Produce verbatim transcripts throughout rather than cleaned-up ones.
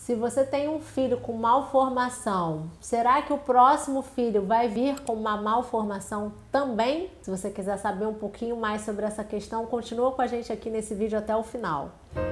Se você tem um filho com malformação, será que o próximo filho vai vir com uma malformação também? Se você quiser saber um pouquinho mais sobre essa questão, continua com a gente aqui nesse vídeo até o final.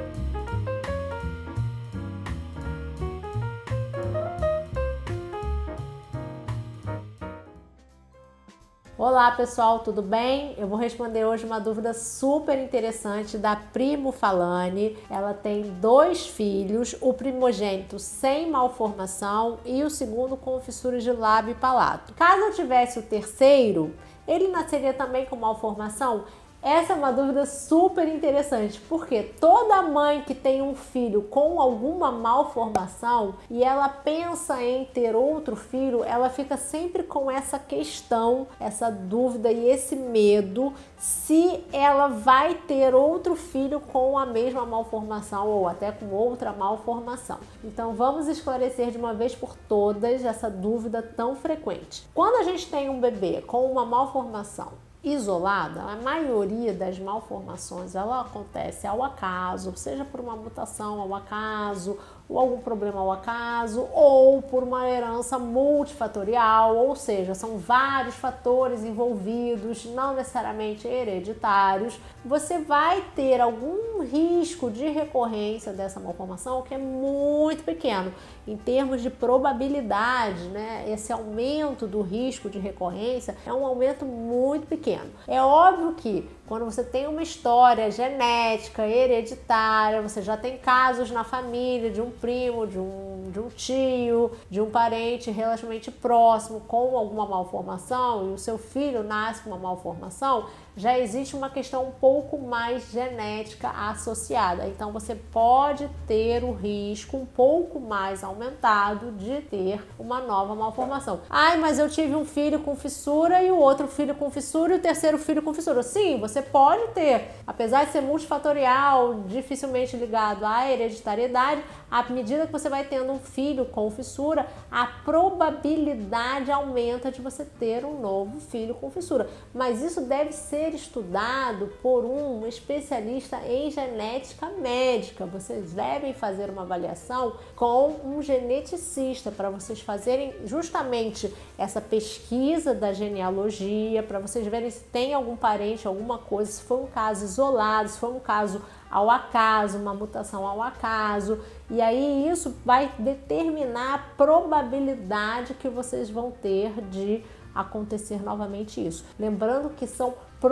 Olá pessoal, tudo bem? Eu vou responder hoje uma dúvida super interessante da Primo Falani. Ela tem dois filhos, o primogênito sem malformação e o segundo com fissuras de lábio e palato. Caso eu tivesse o terceiro, ele nasceria também com malformação? Essa é uma dúvida super interessante, porque toda mãe que tem um filho com alguma malformação e ela pensa em ter outro filho, ela fica sempre com essa questão, essa dúvida e esse medo se ela vai ter outro filho com a mesma malformação ou até com outra malformação. Então vamos esclarecer de uma vez por todas essa dúvida tão frequente. Quando a gente tem um bebê com uma malformação isolada, a maioria das malformações ela acontece ao acaso, seja por uma mutação ao acaso, ou algum problema ao acaso, ou por uma herança multifatorial, ou seja, são vários fatores envolvidos, não necessariamente hereditários. Você vai ter algum risco de recorrência dessa malformação que é muito pequeno. Em termos de probabilidade, né, esse aumento do risco de recorrência é um aumento muito pequeno. É óbvio que quando você tem uma história genética, hereditária, você já tem casos na família de um primo, de um, de um tio, de um parente relativamente próximo com alguma malformação e o seu filho nasce com uma malformação, já existe uma questão um pouco mais genética associada. Então você pode ter o risco um pouco mais aumentado de ter uma nova malformação. Ai, mas eu tive um filho com fissura e o outro filho com fissura e o terceiro filho com fissura. Sim, você pode ter. Apesar de ser multifatorial, dificilmente ligado à hereditariedade, à medida que você vai tendo um filho com fissura, a probabilidade aumenta de você ter um novo filho com fissura. Mas isso deve ser estudado por um especialista em genética médica. Vocês devem fazer uma avaliação com um geneticista para vocês fazerem justamente essa pesquisa da genealogia, para vocês verem se tem algum parente, alguma coisa, se foi um caso isolado, se foi um caso ao acaso, uma mutação ao acaso, e aí isso vai determinar a probabilidade que vocês vão ter de acontecer novamente isso. Lembrando que são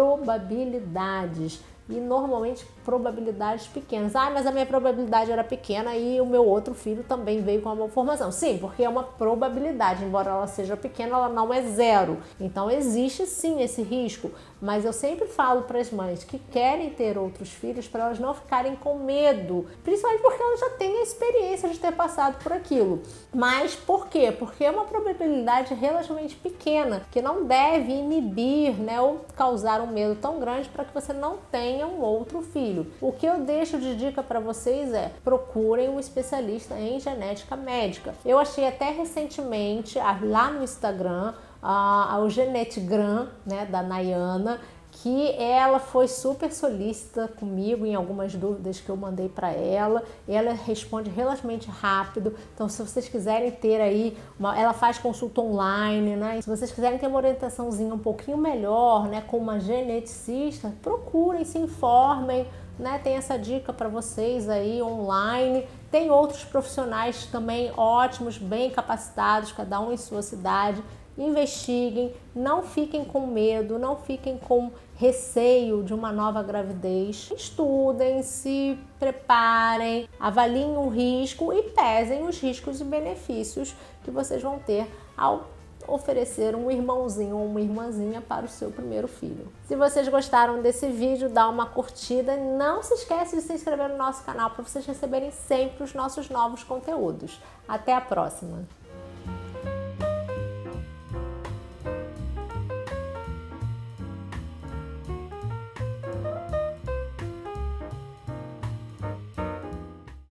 probabilidades e normalmente probabilidades pequenas. Ah, mas a minha probabilidade era pequena e o meu outro filho também veio com uma malformação. Sim, porque é uma probabilidade, embora ela seja pequena, ela não é zero. Então existe sim esse risco, mas eu sempre falo para as mães que querem ter outros filhos para elas não ficarem com medo, principalmente porque elas já têm a experiência de ter passado por aquilo. Mas por quê? Porque é uma probabilidade relativamente pequena, que não deve inibir, né, ou causar um medo tão grande para que você não tenha um outro filho. O que eu deixo de dica para vocês é: procurem um especialista em genética médica. Eu achei até recentemente lá no Instagram a, a, o Genetigram, né, da Nayana, que ela foi super solícita comigo em algumas dúvidas que eu mandei para ela. Ela responde relativamente rápido. Então, se vocês quiserem ter aí, uma, ela faz consulta online, né? Se vocês quiserem ter uma orientaçãozinha um pouquinho melhor, né, com uma geneticista, procurem, se informem, né? Tem essa dica para vocês aí online. Tem outros profissionais também ótimos, bem capacitados, cada um em sua cidade. Investiguem, não fiquem com medo, não fiquem com receio de uma nova gravidez. Estudem, se preparem, avaliem o risco e pesem os riscos e benefícios que vocês vão ter ao oferecer um irmãozinho ou uma irmãzinha para o seu primeiro filho. Se vocês gostaram desse vídeo, dá uma curtida. Não se esquece de se inscrever no nosso canal para vocês receberem sempre os nossos novos conteúdos. Até a próxima!